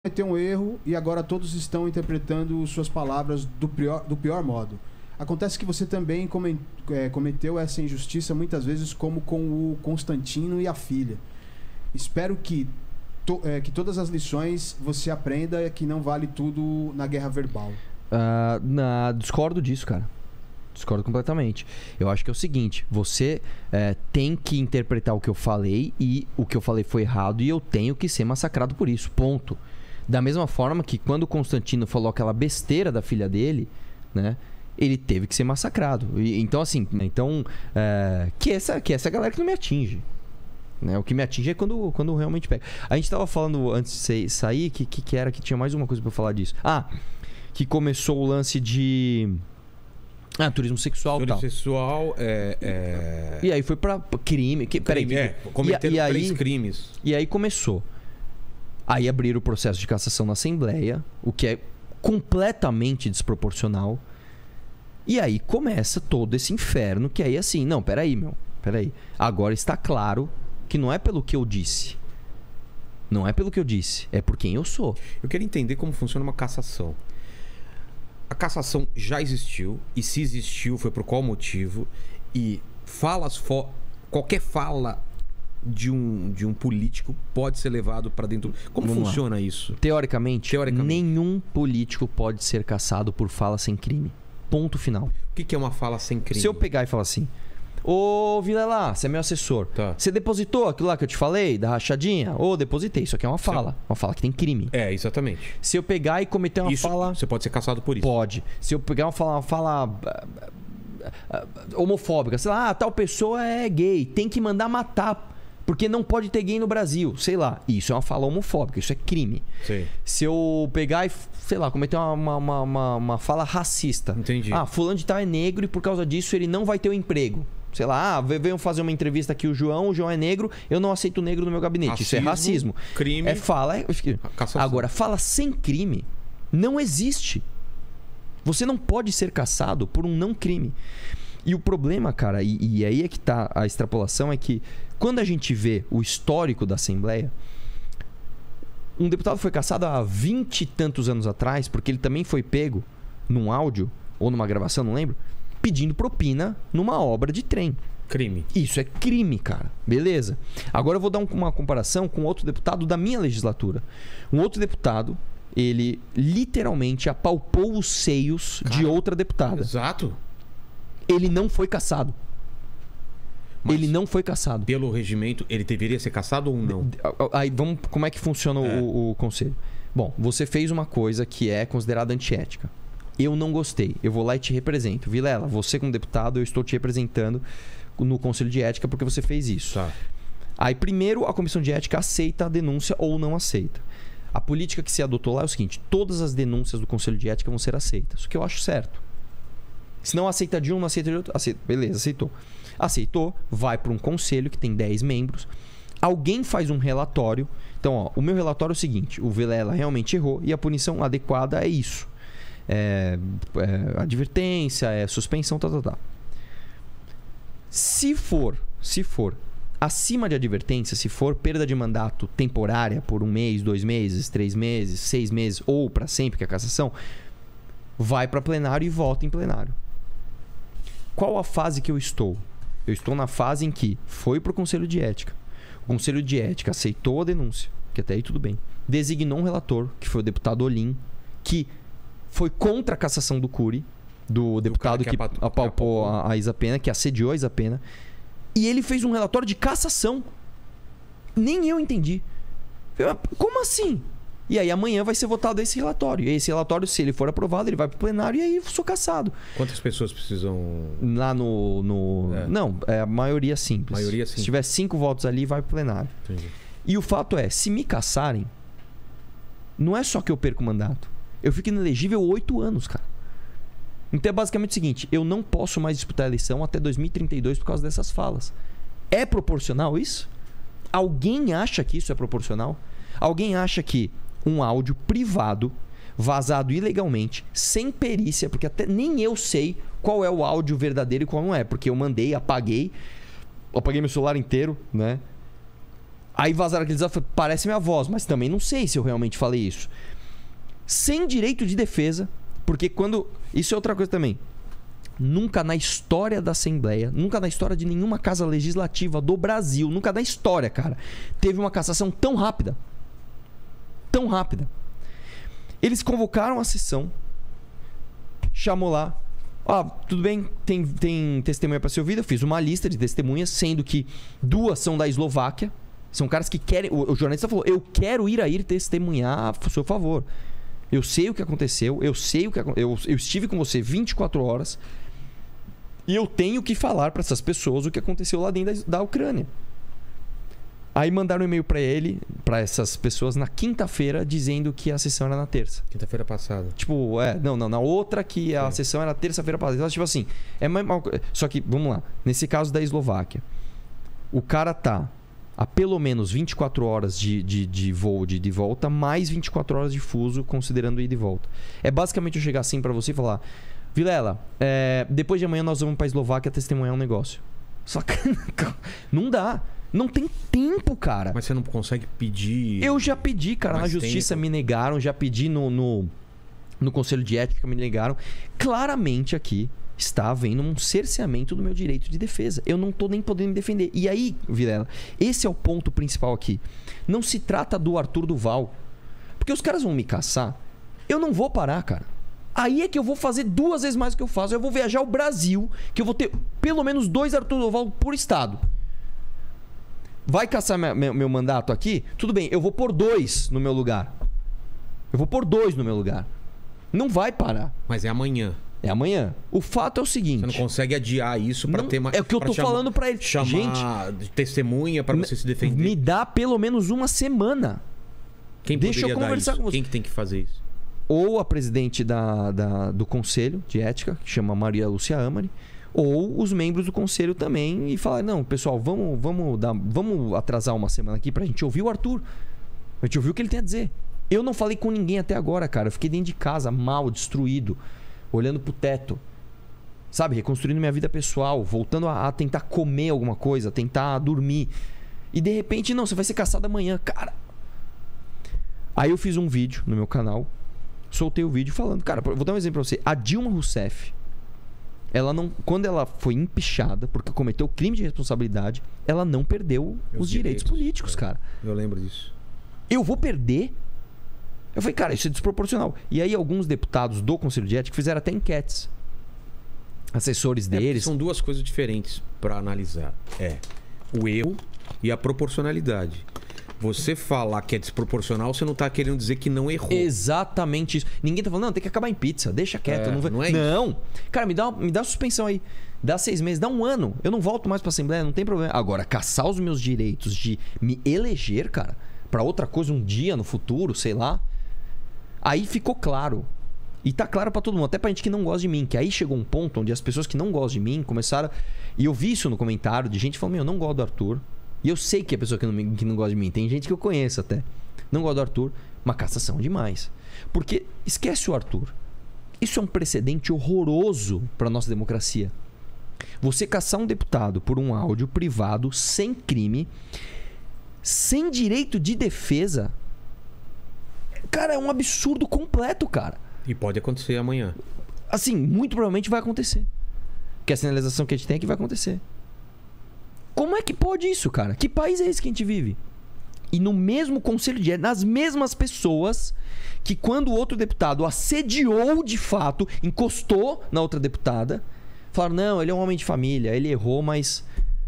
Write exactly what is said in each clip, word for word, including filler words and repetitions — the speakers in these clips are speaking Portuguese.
cometeu um erro e agora todos estão interpretando suas palavras do pior, do pior modo. Acontece que você também come, é, cometeu essa injustiça muitas vezes, como com o Constantino e a filha. Espero que, to, é, que todas as lições você aprenda que não vale tudo na guerra verbal. Uh, na, discordo disso, cara. Discordo completamente. Eu acho que é o seguinte: você é, tem que interpretar o que eu falei, e o que eu falei foi errado, e eu tenho que ser massacrado por isso. Ponto. Da mesma forma que quando o Constantino falou aquela besteira da filha dele, né, ele teve que ser massacrado. E, então, assim, então é, que, essa, que essa é a galera que não me atinge. Né? O que me atinge é quando, quando realmente pega. A gente tava falando antes de sair que, que, que era que tinha mais uma coisa pra eu falar disso. Ah, que começou o lance de... Ah, turismo sexual e tal. Turismo sexual é, é... E aí foi pra crime. Que, peraí, crime, é, cometeram e, e três aí, crimes. E aí começou. Aí abriram o processo de cassação na Assembleia, o que é completamente desproporcional. E aí começa todo esse inferno, que aí assim, não, peraí, meu, peraí. Agora está claro que não é pelo que eu disse. Não é pelo que eu disse, é por quem eu sou. Eu quero entender como funciona uma cassação. A cassação já existiu, e se existiu foi por qual motivo, e falas fo... qualquer fala de um, de um político pode ser levado para dentro. Como Vamos funciona lá. isso? Teoricamente, Teoricamente, nenhum político pode ser cassado por fala sem crime. Ponto final. O que, que é uma fala sem crime? Se eu pegar e falar assim: ô Vilela, você é meu assessor, tá. Você depositou aquilo lá que eu te falei, da rachadinha? Ô, depositei. Isso aqui é uma fala. Uma fala que tem crime. É, exatamente. Se eu pegar e cometer uma isso, fala... Você pode ser cassado por isso. Pode. Se eu pegar uma fala, uma fala uh, uh, uh, homofóbica, sei lá, ah, tal pessoa é gay, tem que mandar matar, porque não pode ter gay no Brasil. Sei lá. Isso é uma fala homofóbica, isso é crime. Sim. Se eu pegar e, sei lá, cometer uma, uma, uma, uma fala racista. Entendi. Ah, fulano de tal é negro e por causa disso ele não vai ter um emprego. Sei lá, ah, venham fazer uma entrevista aqui o João, o João é negro, eu não aceito negro no meu gabinete. Racismo, isso é racismo. Crime. É fala. É... Agora, fala sem crime não existe. Você não pode ser cassado por um não crime. E o problema, cara, e, e aí é que tá a extrapolação, é que quando a gente vê o histórico da Assembleia, um deputado foi cassado há vinte e tantos anos atrás, porque ele também foi pego num áudio, ou numa gravação, não lembro, pedindo propina numa obra de trem. Crime. Isso é crime, cara. Beleza. Agora eu vou dar um, uma comparação com outro deputado da minha legislatura. Um outro deputado, ele literalmente apalpou os seios, cara, de outra deputada. Exato. Ele não foi cassado. Mas ele não foi cassado. Pelo regimento, ele deveria ser cassado ou não? Aí vamos, como é que funciona é. o, o conselho? Bom, você fez uma coisa que é considerada antiética. Eu não gostei. Eu vou lá e te represento. Vilela, você como deputado, eu estou te representando no Conselho de Ética porque você fez isso. Tá. Aí primeiro a Comissão de Ética aceita a denúncia ou não aceita. A política que se adotou lá é o seguinte: todas as denúncias do Conselho de Ética vão ser aceitas. O que eu acho certo. Se não aceita de um, não aceita de outro, aceita. Beleza, aceitou. Aceitou, vai para um conselho que tem dez membros. Alguém faz um relatório. Então, ó, o meu relatório é o seguinte: o Vilela realmente errou e a punição adequada é isso. É, é advertência, é suspensão, tá, tá, tá. Se for, se for acima de advertência, se for perda de mandato temporária por um mês, dois meses, três meses, seis meses ou para sempre, que é a cassação, vai para plenário e volta em plenário. Qual a fase que eu estou? Eu estou na fase em que foi para o Conselho de Ética. O Conselho de Ética aceitou a denúncia, que até aí tudo bem. Designou um relator, que foi o deputado Olim, que foi contra a cassação do Cury, do deputado que, que apalpou a, a Isa Pena, que assediou a Isa Pena. E ele fez um relatório de cassação. Nem eu entendi. Como assim? E aí amanhã vai ser votado esse relatório. E esse relatório, se ele for aprovado, ele vai para o plenário e aí eu sou cassado. Quantas pessoas precisam... Lá no... no... É. Não, é a maioria simples. Maioria simples. Se tiver cinco votos ali, vai para o plenário. Entendi. E o fato é, se me cassarem, não é só que eu perco o mandato. Eu fico inelegível oito anos, cara. Então é basicamente o seguinte: eu não posso mais disputar a eleição até dois mil e trinta e dois por causa dessas falas. É proporcional isso? Alguém acha que isso é proporcional? Alguém acha que um áudio privado, vazado ilegalmente, sem perícia, porque até nem eu sei qual é o áudio verdadeiro e qual não é, porque eu mandei, apaguei, apaguei meu celular inteiro, né? Aí vazaram aqueles áudios, parece minha voz, mas também não sei se eu realmente falei isso. Sem direito de defesa, porque quando... Isso é outra coisa também. Nunca na história da Assembleia, nunca na história de nenhuma casa legislativa do Brasil, nunca na história, cara, teve uma cassação tão rápida. Tão rápida. Eles convocaram a sessão, chamou lá, ó, tudo bem, tem, tem testemunha para ser ouvida, eu fiz uma lista de testemunhas, sendo que duas são da Eslováquia, são caras que querem, o, o jornalista falou, eu quero ir a ir testemunhar a seu favor. Eu sei o que aconteceu, eu sei o que aconteceu, eu, eu estive com você vinte e quatro horas e eu tenho que falar para essas pessoas o que aconteceu lá dentro da, da Ucrânia. Aí mandaram um e-mail para ele, para essas pessoas, na quinta-feira, dizendo que a sessão era na terça. Quinta-feira passada. Tipo, é, não, não, na outra que a Sim. sessão era terça-feira passada. Então, tipo assim, é mais mal... Só que, vamos lá, nesse caso da Eslováquia, o cara tá a pelo menos vinte e quatro horas de, de, de voo de, de volta, mais vinte e quatro horas de fuso, considerando ida e volta. É basicamente eu chegar assim pra você e falar, Vilela, é, depois de amanhã nós vamos pra Eslováquia testemunhar um negócio. Só que não dá. Não tem tempo, cara. Mas você não consegue pedir... Eu já pedi, cara. Na justiça tempo. me negaram. Já pedi no, no, no Conselho de Ética, me negaram. Claramente aqui está havendo um cerceamento do meu direito de defesa. Eu não tô nem podendo me defender. E aí, Vilela, esse é o ponto principal aqui. Não se trata do Arthur Duval. Porque os caras vão me caçar. Eu não vou parar, cara. Aí é que eu vou fazer duas vezes mais do que eu faço. Eu vou viajar o Brasil, que eu vou ter pelo menos dois Arthur Duval por estado. Vai caçar meu, meu, meu mandato aqui? Tudo bem, eu vou pôr dois no meu lugar. Eu vou pôr dois no meu lugar. Não vai parar. Mas é amanhã. É amanhã. O fato é o seguinte... Você não consegue adiar isso pra não, ter mais... É o que eu tô chama, falando pra ele. Chamar Gente, de testemunha pra você se defender. Me dá pelo menos uma semana. Quem Deixa eu conversar com você. Quem que tem que fazer isso? Ou a presidente da, da, do Conselho de Ética, que chama Maria Lúcia Amari, ou os membros do conselho também, e falar, não, pessoal, vamos, vamos, dar, vamos atrasar uma semana aqui pra gente ouvir o Arthur. A gente ouvir o que ele tem a dizer. Eu não falei com ninguém até agora, cara. Eu fiquei dentro de casa, mal, destruído, olhando pro teto. Sabe? Reconstruindo minha vida pessoal, voltando a, a tentar comer alguma coisa, tentar dormir. E de repente, não, você vai ser caçado amanhã, cara. Aí eu fiz um vídeo no meu canal, soltei o vídeo falando, cara, vou dar um exemplo pra você. A Dilma Rousseff, ela não, quando ela foi empichada porque cometeu crime de responsabilidade, ela não perdeu os, os direitos, direitos políticos, é. cara. Eu lembro disso. Eu vou perder? Eu falei, cara, isso é desproporcional. E aí alguns deputados do Conselho de Ética fizeram até enquetes. Assessores é, deles. São duas coisas diferentes para analisar. É o erro e a proporcionalidade. Você falar que é desproporcional, você não tá querendo dizer que não errou. Exatamente isso. Ninguém tá falando, não, tem que acabar em pizza, deixa quieto. É, não, não é não. isso. Cara, me dá, uma, me dá suspensão aí. Dá seis meses, dá um ano. Eu não volto mais pra Assembleia, não tem problema. Agora, caçar os meus direitos de me eleger, cara, pra outra coisa um dia no futuro, sei lá. Aí ficou claro. E tá claro pra todo mundo, até pra gente que não gosta de mim. Que aí chegou um ponto onde as pessoas que não gostam de mim começaram... E eu vi isso no comentário de gente falando, meu, eu não gosto do Arthur. E eu sei que é a pessoa que não, que não gosta de mim. Tem gente que eu conheço até. Não gosta do Arthur. Uma cassação demais. Porque, esquece o Arthur. Isso é um precedente horroroso para nossa democracia. Você caçar um deputado por um áudio privado, sem crime, sem direito de defesa... Cara, é um absurdo completo, cara. E pode acontecer amanhã. Assim, muito provavelmente vai acontecer. Que a sinalização que a gente tem é que vai acontecer. Como é que pode isso, cara? Que país é esse que a gente vive? E no mesmo conselho de ética, nas mesmas pessoas que quando o outro deputado assediou de fato, encostou na outra deputada, falaram, não, ele é um homem de família, ele errou, mas...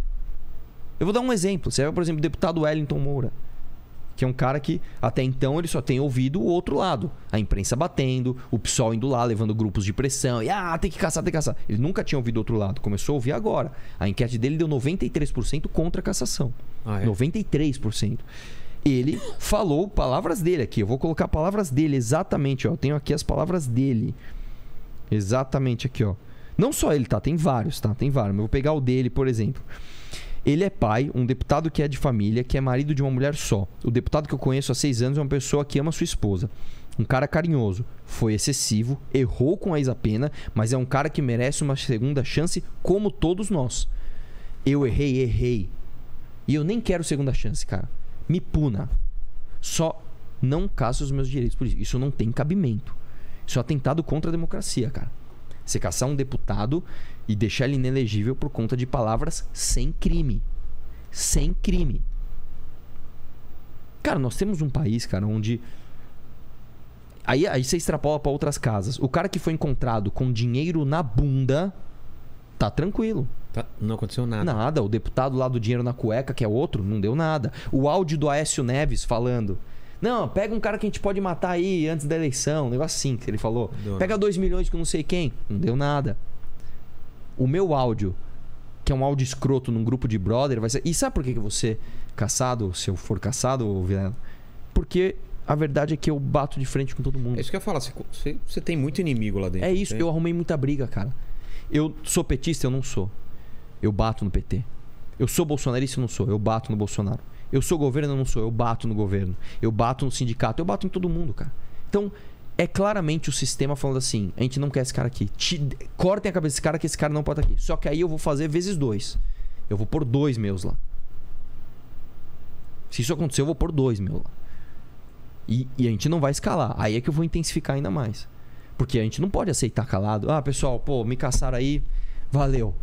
Eu vou dar um exemplo. Você vai, por exemplo, o deputado Wellington Moura, que é um cara que até então ele só tem ouvido o outro lado. A imprensa batendo, o PSOL indo lá, levando grupos de pressão. E ah, tem que caçar, tem que caçar. Ele nunca tinha ouvido o outro lado. Começou a ouvir agora. A enquete dele deu noventa e três por cento contra a cassação. Ah, é? noventa e três por cento. Ele falou palavras dele aqui. Eu vou colocar palavras dele exatamente. Ó. Eu tenho aqui as palavras dele. Exatamente aqui, ó. Não só ele, tá? Tem vários, tá? Tem vários. Mas eu vou pegar o dele, por exemplo. Ele é pai, um deputado que é de família, que é marido de uma mulher só. O deputado que eu conheço há seis anos é uma pessoa que ama sua esposa. Um cara carinhoso. Foi excessivo, errou com a ex-pena, mas é um cara que merece uma segunda chance como todos nós. Eu errei, errei. E eu nem quero segunda chance, cara. me puna. Só não caça os meus direitos por isso. Isso não tem cabimento. Isso é atentado contra a democracia, cara. Você caçar um deputado e deixar ele inelegível por conta de palavras sem crime. Sem crime. Cara, nós temos um país, cara, onde... Aí, aí você extrapola pra outras casas. O cara que foi encontrado com dinheiro na bunda, tá tranquilo. Tá, não aconteceu nada. Nada. O deputado lá do dinheiro na cueca, que é outro, não deu nada. O áudio do Aécio Neves falando... Não, pega um cara que a gente pode matar aí antes da eleição. Um negócio assim que ele falou. Deu pega dois milhões com não sei quem. Não deu nada. O meu áudio, que é um áudio escroto num grupo de brother, vai ser... E sabe por que que eu vou ser caçado, se eu for caçado, Vilela? Porque a verdade é que eu bato de frente com todo mundo. É isso que eu ia falar. Você, você tem muito inimigo lá dentro. É isso. Tem? Eu arrumei muita briga, cara. Eu sou petista? Eu não sou. Eu bato no P T. Eu sou bolsonarista? Eu não sou. Eu bato no Bolsonaro. Eu sou governo? Eu não sou. Eu bato no governo. Eu bato no sindicato. Eu bato em todo mundo, cara. Então, é claramente o sistema falando assim: a gente não quer esse cara aqui. Te... Cortem a cabeça desse cara que esse cara não pode estar aqui. Só que aí eu vou fazer vezes dois. Eu vou pôr dois meus lá. Se isso acontecer, eu vou pôr dois meus lá. E, e a gente não vai escalar. Aí é que eu vou intensificar ainda mais. Porque a gente não pode aceitar calado. Ah, pessoal, pô, me caçaram aí. Valeu.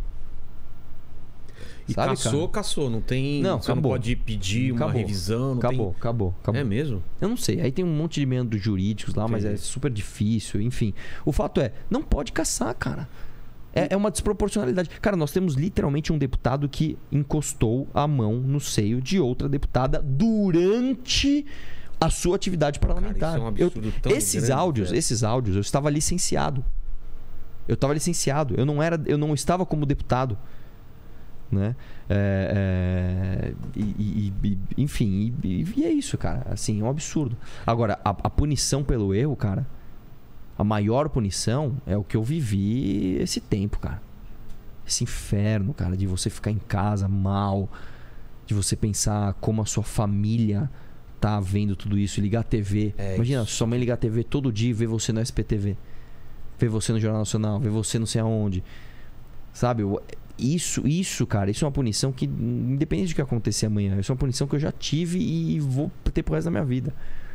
E Sabe, caçou, cara? caçou. Não tem... Não, você acabou. não pode pedir uma Acabou. revisão. Não Acabou, tem... acabou, acabou. É mesmo? Eu não sei. Aí tem um monte de emendos jurídicos lá, mas é super difícil. Enfim. O fato é, não pode caçar, cara. É, é uma desproporcionalidade. Cara, nós temos literalmente um deputado que encostou a mão no seio de outra deputada durante a sua atividade parlamentar. Cara, isso é um absurdo eu, tão esses grande, áudios, velho. esses áudios, eu estava licenciado. Eu estava licenciado. Eu não era, eu não estava como deputado, né? É, é, e, e, e, enfim, e, e é isso, cara. Assim, é um absurdo. Agora, a, a punição pelo erro, cara, a maior punição é o que eu vivi esse tempo, cara. Esse inferno, cara, de você ficar em casa mal, de você pensar como a sua família tá vendo tudo isso, ligar a T V. É Imagina, isso. Sua mãe ligar a T V todo dia e ver você no S P T V. Ver você no Jornal Nacional, ver você não sei aonde. Sabe? Isso, isso, cara, isso é uma punição que, independente do que acontecer amanhã, isso é uma punição que eu já tive e vou ter pro resto da minha vida.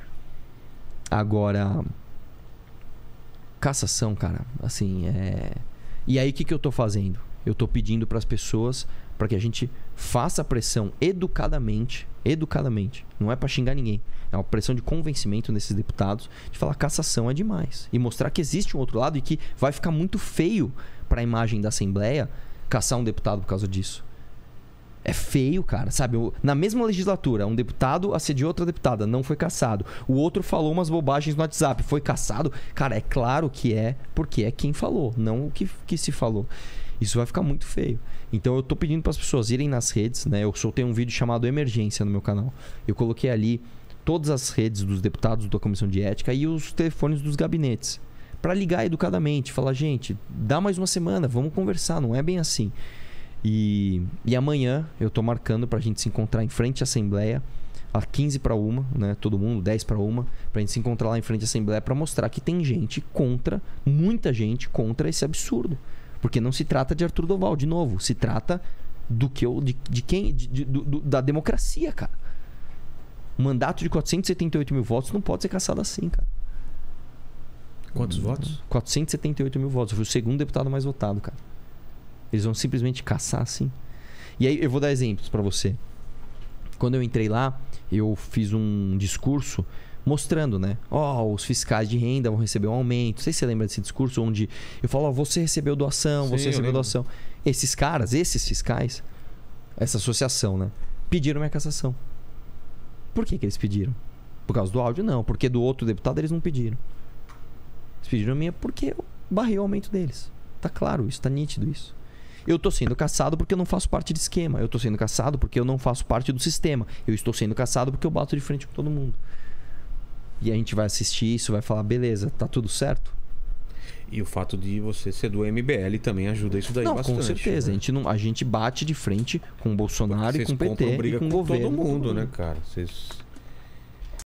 Agora, cassação, cara, assim, é... E aí, o que, que eu tô fazendo? Eu tô pedindo pras pessoas para que a gente faça pressão educadamente, educadamente, não é para xingar ninguém, é uma pressão de convencimento nesses deputados, de falar cassação é demais, e mostrar que existe um outro lado e que vai ficar muito feio para a imagem da Assembleia caçar um deputado por causa disso. É feio, cara, sabe? Na mesma legislatura, um deputado assediou outra deputada, não foi cassado. O outro falou umas bobagens no WhatsApp, foi cassado. Cara, é claro que é, porque é quem falou, não o que, que se falou. Isso vai ficar muito feio. Então eu tô pedindo para as pessoas irem nas redes, né? Eu soltei um vídeo chamado Emergência no meu canal. Eu coloquei ali todas as redes dos deputados da Comissão de Ética e os telefones dos gabinetes. Para ligar educadamente, falar, gente, dá mais uma semana, vamos conversar, não é bem assim. E, e amanhã eu tô marcando pra gente se encontrar em frente à Assembleia, às quinze para uma, né? Todo mundo, dez para uma, pra gente se encontrar lá em frente à Assembleia para mostrar que tem gente contra, muita gente contra esse absurdo. Porque não se trata de Arthur Doval, de novo. Se trata do que eu, de, de quem, de, de, do, da democracia, cara. Um mandato de quatrocentos e setenta e oito mil votos não pode ser cassado assim, cara. Quantos votos? quatrocentos e setenta e oito mil votos. Eu fui o segundo deputado mais votado, cara. Eles vão simplesmente caçar assim. E aí eu vou dar exemplos pra você. Quando eu entrei lá, eu fiz um discurso mostrando, né? Ó, oh, os fiscais de renda vão receber um aumento. Não sei se você lembra desse discurso onde eu falo, ó, oh, você recebeu doação, Sim, você recebeu doação. Esses caras, esses fiscais, essa associação, né? Pediram minha cassação. Por que que eles pediram? Por causa do áudio? Não. Porque do outro deputado eles não pediram. Eles pediram a minha porque eu barrei o aumento deles. Tá claro isso, tá nítido isso. Eu tô sendo cassado porque eu não faço parte do esquema. Eu tô sendo cassado porque eu não faço parte do sistema. Eu estou sendo cassado porque eu bato de frente com todo mundo. E a gente vai assistir isso, vai falar, beleza, tá tudo certo? E o fato de você ser do M B L também ajuda isso daí não, bastante. Com certeza. Né? A, gente não, a gente bate de frente com o Bolsonaro Vocês e com o P T briga e com o com governo. todo mundo, né, cara? Vocês...